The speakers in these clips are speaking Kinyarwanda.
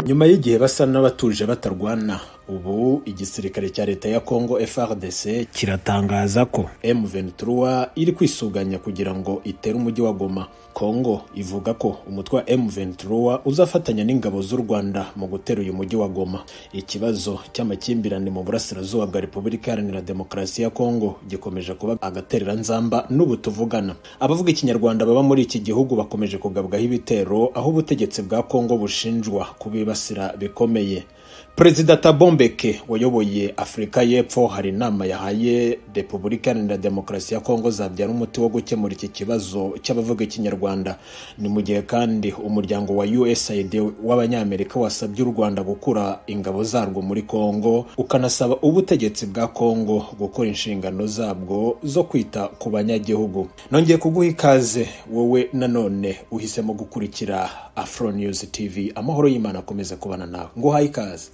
nyuma y'igihe basa n'abatuje batarwana, ubu igisirikare cya leta ya Congo FARDC kiratangaza ko M23 iri kwisuganya kugira ngo itere umujyi wa Goma. Congo ivuga ko umutwe wa M23 uzafatanya n'ingabo z'u Rwanda mu gutera uyu mujyi wa Goma. Ikibazo cy'amakimbirane mu burasirazuba bwa Repubulika Iharanira Demokarasi ya Congo gikomeje kuba agaterera nzamba n'ubu tuvugana. Abavuga ikinyarwanda baba muri iki gihugu bakomeje kugabwaho ibitero, aho ubutegetsi bwa Congo bushinjwa kubibasira bikomeye. Perezida Thabo Mbeki wayoboye Afurika y'Epfo hari inama yahaye Repubulika Iharanira Demokarasi ya Congo zabyara umuti wo gukemura iki kibazo cy'abavuga ikinyarwanda. Ni mu gihe kandi umuryango wa USAID w'abanyamerika wasabye u Rwanda gukura ingabo zarwo muri Congo, ukanasaba ubutegetsi bwa Congo gukora inshingano zabwo zo kwita ku banyagihugu. Nongeye kuguha ikaze wowe nanone uhisemo gukurikira Afro News TV. Amahoro y'Imana akomeze kubana nawe. Nguhaye ikaze.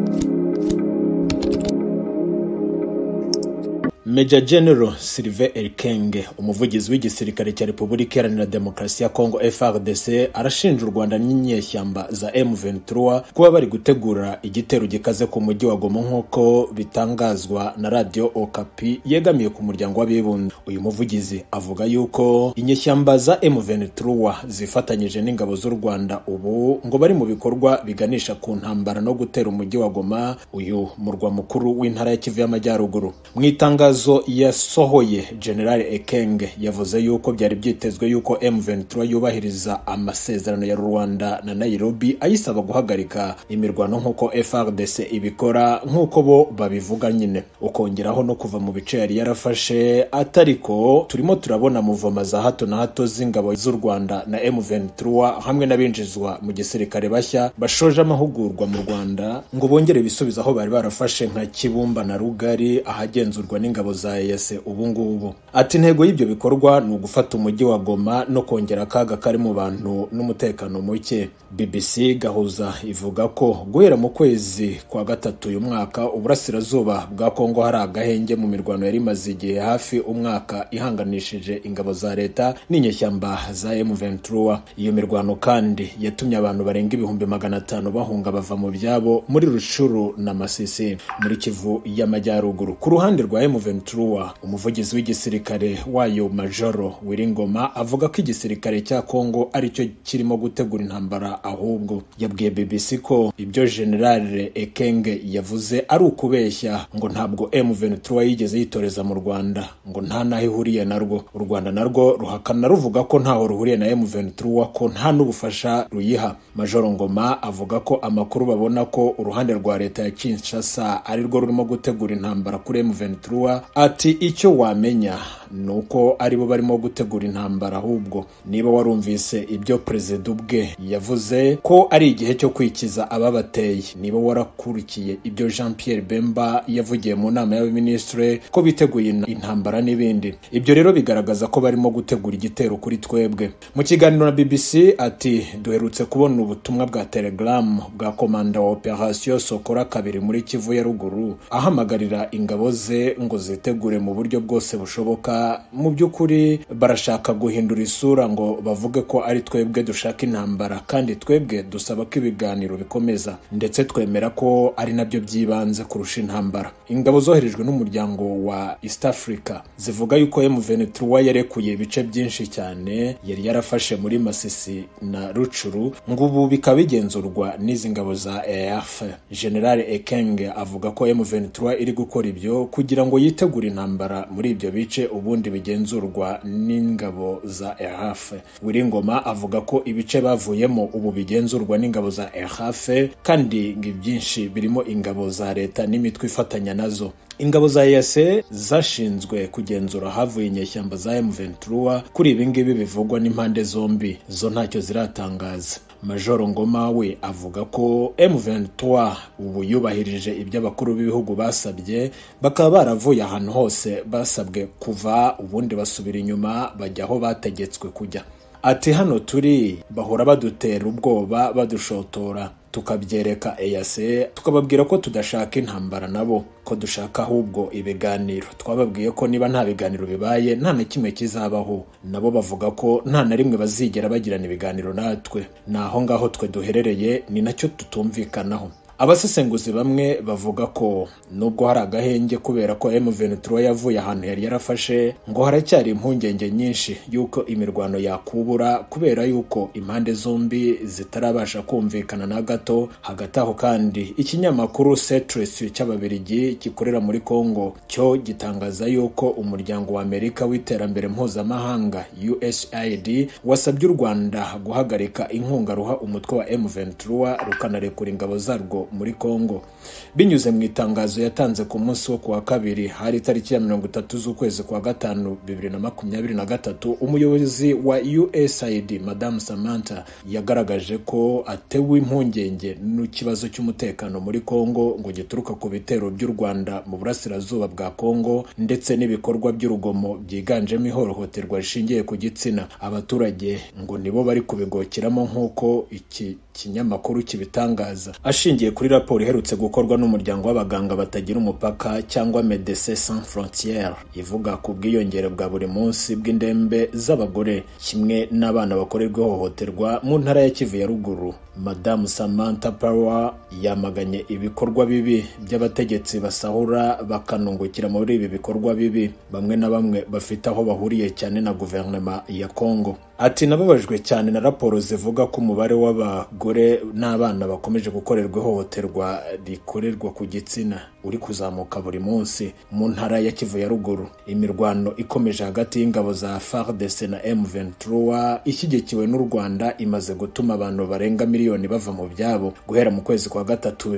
Major General Sylvain Ekenge, umuvugizi w'igisirikare cya Repubulika Iharanira Demokarasi ya Congo FARDC, arashinja u Rwanda n'inyeshyamba za M23 kuba bari gutegura igitero gikaze ku mujyi wa Goma nk'uko bitangazwa na Radio Okapi yegamiye ku muryango w'abibumbye. Uyu muvugizi avuga yuko inyeshyamba za M23 zifatanyije n'ingabo z'u Rwanda ubu ngo bari mu bikorwa biganisha ku ntambara no gutera umujyi wa Goma, uyu murwa mukuru w'intara ya Kivu y'Amajyaruguru. Mwitangazo yasohoye, General Ekenge yavuze yuko byari byitezwe yuko M23 yubahiriza amasezerano ya Rwanda na Nairobi ayisaba guhagarika imirwano nk'uko FARDC ibikora nk'uko bo babivuga nyine, ukongeraho no kuva mu bice yari yarafashe. Atariko turimo turabona muvoma za hato na hato z'ingabo z'u Rwanda na M23 hamwe n'abinjizwa mu gisirikare bashya bashoje amahugurwa mu Rwanda ngo bongere bisubiza aho bari barafashe nka Kibumba na Rugari ahagenzurwa n'ingabo za EAC ubu ngubu. Ati intego y'ibyo bikorwa ni ugufata umujyi wa Goma no kongera akaga kari mu bantu n'umutekano muke. BBC Gahuza ivuga ko guhera mu kwezi kwa gatatu uyu mwaka uburasirazuba bwa Congo hari agahenge mu mirwano yari maze igihe hafi umwaka ihanganishije ingabo za leta n'inyeshyamba za M23. Iyo mirwano kandi yatumye abantu barenga 500,000 bahunga bava mu byabo muri Rushuru na Masisi muri Kivu y'Amajyaruguru. Ku ruhande rwa M23, umuvugizi w'igisirikare wayo Majoro Wiringoma avuga ko igisirikare cya Congo aricyo kirimo gutegura intambara, ahubwo yabwiye BBC ko ibyo General Ekenge yavuze ari ukubeshya, ngo ntabwo M23 yigeze yitoreza mu Rwanda, ngo nta naho ihuriye narwo. U Rwanda narwo ruhakana ruvuga ko ntaho ruhuriye na M23, ko nta n'ubufasha ruyiha. Majoro Ngoma avuga ko amakuru babona ko uruhande rwa leta ya Kinshasa ari rwo rurimo gutegura intambara kuri M23. Ati icyo wamenya nuko aribo barimo gutegura intambara, ahubwo niba warumvise ibyo perezida ubwe yavuze ko ari igihe cyo kwikiza ababateye, niba warakurikiye ibyo Jean Pierre Bemba yavugiye mu nama y'abaminisitiri ko biteguye intambara n'ibindi, ibyo rero bigaragaza ko barimo gutegura igitero kuri twebwe. Mu kiganiro na BBC ati duherutse kubona ubutumwa bwa Telegram bwa komanda wa Operation Sokora kabiri muri Kivu ya Ruguru ahamagarira ingabo ze ngo zitegure mu buryo bwose bushoboka. Mu by'ukuri barashaka guhindura isura ngo bavuge ko ari twebwe dushaka intambara, kandi twebwe dusaba ko ibiganiro bikomeza, ndetse twemera ko ari nabyo byibanze kurusha intambara. Ingabo zoherejwe n'umuryango wa East Africa zivuga yuko M23 yarekuye ibice byinshi cyane yari yarafashe muri Masisi na Ruchuru, ngo ubu bikaba bigenzurwa n'izi ngabo za EAF. General Ekenge avuga ko M23 iri gukora ibyo kugira ngo yitegure intambara muri ibyo bice ubundi bigenzurwa n'ingabo za EAF. Wiringoma avuga ko ibice bavuyemo ubu bigenzurwa n'ingabo za EAF, kandi byinshi birimo ingabo za leta n'imitwe ifatanya nazo. Ingabo za EAC zashinzwe kugenzura havuye inyeshyamba za M23. Kuri ibi ngibi bivugwa n'impande zombi, zo ntacyo ziratangaza. Majoro Ngoma we avuga ko M23 ubu yubahirije ibyo abakuru b'ibihugu basabye, bakaba baravuye ahantu hose basabwe kuva, ubundi basubira inyuma bajya aho bategetswe kujya. Ati hano turi bahora badutera ubwoba badushotora, tukabyereka EAC, tukababwira ko tudashaka intambara nabo, ko dushaka ahubwo ibiganiro. Twababwiye ko niba nta biganiro bibaye nta na kimwe kizabaho. Nabo bavuga ko nta na rimwe bazigera bagirana ibiganiro natwe. Naho ngaho twe duherereye ni nacyo tutumvikanaho. Abasesenguzi bamwe bavuga ko nubwo hari agahenge kubera ko M23 yavuye ahantu yari yarafashe, ngo haracyari impungenge nyinshi yuko imirwano yakubura kubera yuko impande zombi zitarabasha kumvikana na gato. Hagati aho kandi ikinyamakuru Cetres cy'Ababiligi gikorera muri Kongo cyo gitangaza yuko umuryango wa Amerika w'iterambere mpuzamahanga USAID wasabye u Rwanda guhagarika inkunga ruha umutwe wa M23 rukanarekura ingabo zarwo muri Kongo. Binyuze mu itangazo yatanze ku munsi wo kuwa kabiri hari tariki ya 30 z'ukwezi kwa gatanu 2023, umuyobozi wa USAID Madame Samantha yagaragaje ko atewe impungenge n'ikibazo cy'umutekano muri Kongo ngo gituruka ku bitero by'u Rwanda mu burasirazuba bwa Kongo ndetse n'ibikorwa by'urugomo byiganjemo ihohoterwa rishingiye ku gitsina. Abaturage ngo nibo bari kubigokiramo nk'uko iki kinyamakuru kibitangaza, ashingiye kuri raporo iherutse gukorwa n'umuryango w'abaganga batagira umupaka cyangwa Médecins Sans Frontières ivuga ku bwiyongere bwa buri munsi bw'indembe z'abagore kimwe n'abana bakorerwa ihohoterwa mu ntara ya Kivu ya ruguru. Madame Samantha Power yamaganye ibikorwa bibi by'abategetsi basahura bakanungukira muri ibi bikorwa bibi, bamwe na bamwe bafite aho bahuriye cyane na guverinoma ya Kongo. Ati nababajwe cyane na raporo zivuga ko umubare w'abagore n'abana bakomeje gukorerwa ihohoterwa rikorerwa ku gitsina uri kuzamuka buri munsi mu ntara ya Kivu ya ruguru. Imirwano ikomeje hagati y'ingabo za FARDC na M23 ishyigikiwe n'u Rwanda imaze gutuma abantu barenga miliyoni bava mu byabo guhera mu kwezi kwa gatatu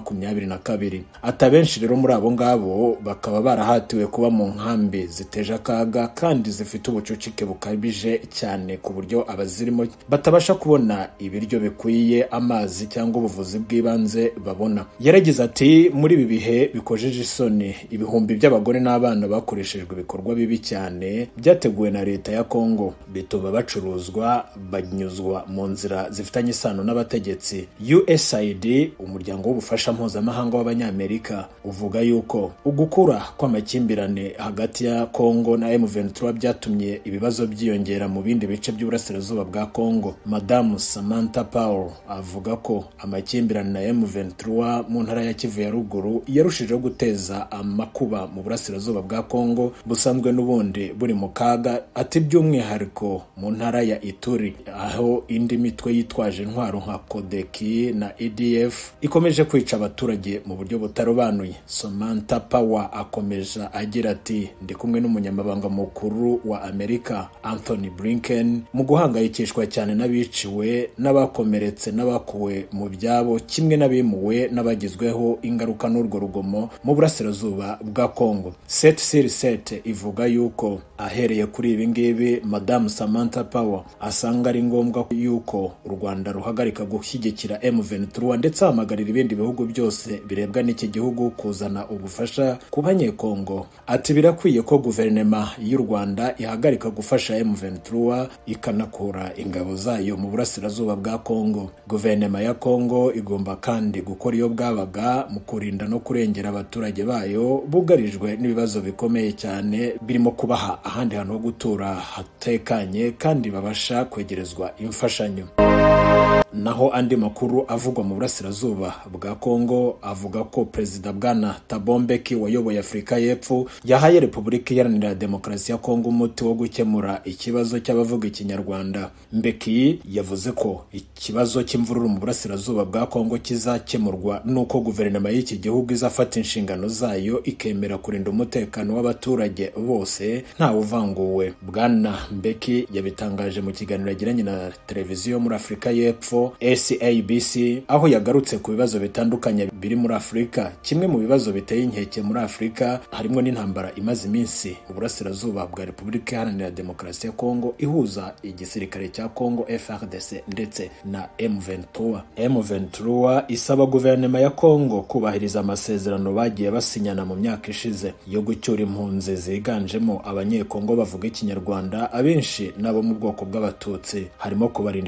2022. Atabenshi rero muri abo ngabo bakaba barahatiwe kuba mu nkambi ziteje akaga kandi zifite ubucucike bukabije cyane ku buryo abazirimo batabasha kubona ibiryo bikwiye, amazi cyangwa ubuvuzi bw'ibanze babona. Yaragize ati muri ibi bihe bikojeje isoni, ibihumbi by'abagore n'abana bakoreshejwe ibikorwa bibi cyane byateguwe na leta ya Kongo bituma bacuruzwa banyuzwa mu nzira zifitanye isano n'abategetsi. USAID, umuryango w'ubufasha mpuzamahanga w'Abanyamerika, uvuga yuko ugukura kw'amakimbirane hagati ya Kongo na M23 byatumye ibibazo byiyongera mu bindi bice by'uburasirazuba bwa Kongo. Madame Samantha Power avuga ko amakimbirane na M23 mu ntara ya Kivu ya ruguru yarushijeho guteza amakuba mu burasirazuba bwa Kongo busanzwe n'ubundi buri mu kaga. Ati by'umwihariko mu ntara ya Ituri aho indi mitwe yitwaje intwaro nka Kodeki na EDF ikomeje kwica abaturage mu buryo butarobanuye. Samantha Power akomeje agira ati ndi kumwe n'umunyamabanga mukuru wa Amerika Anthony Blinken mu guhangayikishwa cyane n'abiciwe n'abakomeretse n'abakuwe mu byabo kimwe n'abimuwe n'abagizweho ingaruka n'urwo rugomo mu burasirazuba bwa Kongo. 7 ivuga yuko ahereye kuri ibi ngibi Madame Samantha Power asanga ari ngombwa yuko u Rwanda ruhagarika gushyigikira M23 ndetse ahamagarira ibindi bihugu byose birebwa n'iki gihugu kuzana ubufasha ku Banyekongo. Ati birakwiye ko guverinoma y'u Rwanda ihagarika gufasha M23 ikanakura ingabo zayo mu burasirazuba bwa Kongo. Guverinoma ya Kongo igomba kandi gukora iyo bwabaga mu kurinda no kurengera abaturage bayo bugarijwe n'ibibazo bikomeye cyane birimo kubaha ahandi hantu ho gutura hatekanye kandi babasha kwegerezwa imfashanyo. Naho andi makuru avugwa mu burasirazuba bwa Kongo avuga ko Perezida Bwana Thabo Mbeki wayoboye Afurika y'Epfo yahaye Repubulika Iharanira Demokarasi ya Kongo umuti wo gukemura ikibazo cy'abavuga ikinyarwanda. Mbeki yavuze ko ikibazo cy'imvururu mu burasirazuba bwa Kongo kizakemurwa nuko guverinoma y'iki gihugu izafata inshingano zayo ikemera kurinda umutekano w'abaturage bose nta uvanguwe. Bwana Mbeki yabitangaje mu kiganiro yagiranye na televiziyo muri Afurika y'Epfo SABC aho yagarutse ku bibazo bitandukanye biri muri Afurika. Kimwe mu bibazo biteye inkeke muri Afurika harimo n'intambara imaze iminsi mu burasirazuba bwa Repubulika Iharanira Demokarasi ya Kongo ihuza igisirikare cya Kongo FARDC ndetse na M23. M23 isaba guverinoma ya Kongo kubahiriza amasezerano bagiye basinyana mu myaka ishize yo gucyura impunzi ziganjemo Abanyekongo bavuga ikinyarwanda, abenshi nabo mu bwoko bw'Abatutsi, harimo kubarindira umutekano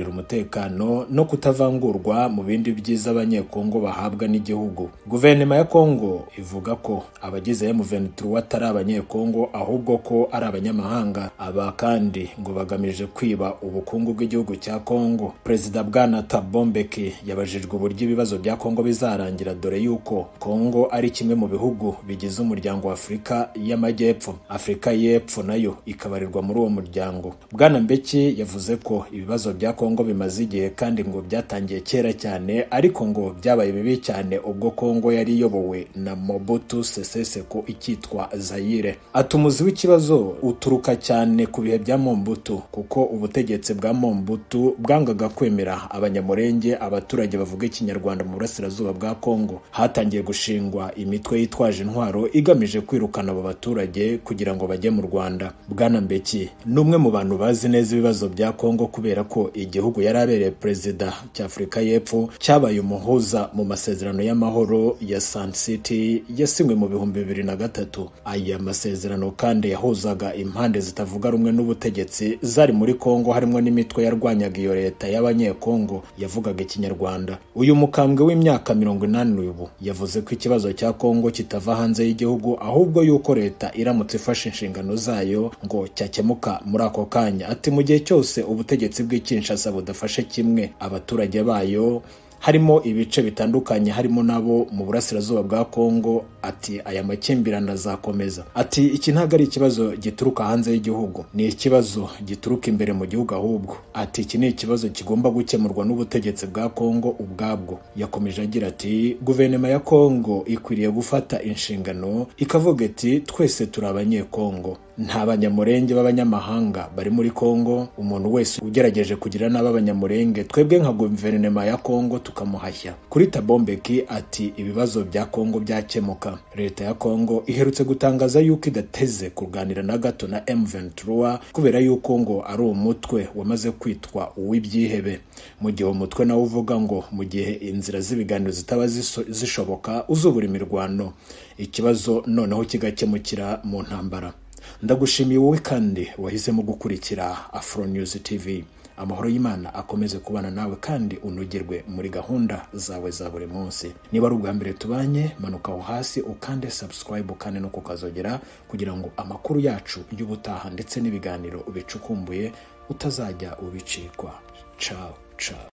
umutekano no kutavangurwa mu bindi byiza abanyekongo bahabwa n'igihugu. Guverinoma ya Kongo ivuga ko abagize M23 atari abanyekongo ahubwo ko ari abanyamahanga. Aba kandi ngo bagamije kwiba ubukungu bw'igihugu cya Kongo. Perezida Bwana Thabo Mbeki yabajijwe uburyo ibibazo bya Kongo bizarangira, dore yuko Kongo ari kimwe mu bihugu bigize umuryango wa Afurika y'Amajyepfo. Afurika y'Epfo nayo ikabarirwa muri uwo muryango. Bwana Mbeki yavuze ko ibibazo bya Kongo bimaze igihe kandi ngo byatangiye kera cyane, ariko ngo byabaye bibi cyane ubwo Kongo yari iyobowe na Mobutu Sese Seko ikitwa Zaire. Atumuzi w'ikibazo uturuka cyane ku bihe bya Mobutu, kuko ubutegetsi bwa Mobutu bwangaga kwemera abanyamurenge, abaturage bavuga ikinyarwanda mu burasirazuba bwa Kongo. Hatangiye gushingwa imitwe yitwaje intwaro igamije kwirukana abo baturage kugira ngo bajye mu Rwanda. Bwana Mbeki numwe mu bantu bazi neza ibibazo bya Kongo, kubera ko igihugu yarabereye perezida cya Afurika y'Epfo cyabaye umuhuza mu masezerano y'amahoro ya Sun City yasinywe mu 2003. Aya masezerano kandi yahuzaga impande zitavuga rumwe n'ubutegetsi zari muri Kongo, harimo n'imitwe yarwanyaga iyo leta y'abanyekongo yavugaga ikinyarwanda. Uyu mukambwe w'imyaka 80 ubu yavuze ko ikibazo cya Kongo kitava hanze y'igihugu, ahubwo yuko leta iramutse ifashe inshingano zayo ngo cyakemuka muri ako kanya. Ati mu gihe cyose ubutegetsi bw'Kinshasa budafashe kimwe abaturage bayo, harimo ibice bitandukanye harimo nabo mu burasirazuba bwa Kongo, ati aya makimbirane azakomeza. Ati iki ntago ari ikibazo gituruka hanze y'igihugu, ni ikibazo gituruka imbere mu gihugu ahubwo. Ati iki ni ikibazo kigomba gukemurwa n'ubutegetsi bwa Kongo ubwabwo. Yakomeje agira ati guverinoma ya Kongo ikwiriye gufata inshingano ikavuga ati twese turi abanyekongo, nta banyamurenge b'abanyamahanga bari muri Kongo. Umuntu wese ugerageje kugira nabi abanyamurenge, twebwe nka guverinoma ya Kongo tukamuhashya. Kuri Thabo Mbeki ati ibibazo bya Kongo byakemuka. Leta ya Kongo iherutse gutangaza yuko idateze kuganira na gato na M23 kubera yuko ngo ari umutwe wamaze kwitwa uw'ibyihebe. Mu gihe umutwe nawe uvuga ngo mu gihe inzira z'ibiganiro zitaba zishoboka uzubura imirwano, ikibazo noneho kigakemukira mu ntambara. Ndagushimiye wowe kandi wahisemo gukurikira Afro News TV. Amahoro y'Imana akomeze kubana nawe kandi unogerwe muri gahunda zawe za buri munsi. Niba ari ubwa mbere tubanye, manuka aho hasi ukande subscribe kandi no kukazogera kugira ngo amakuru yacu y'ubutaha ndetse n'ibiganiro ubicukumbuye utazajya ubicikwa. Ciao ciao.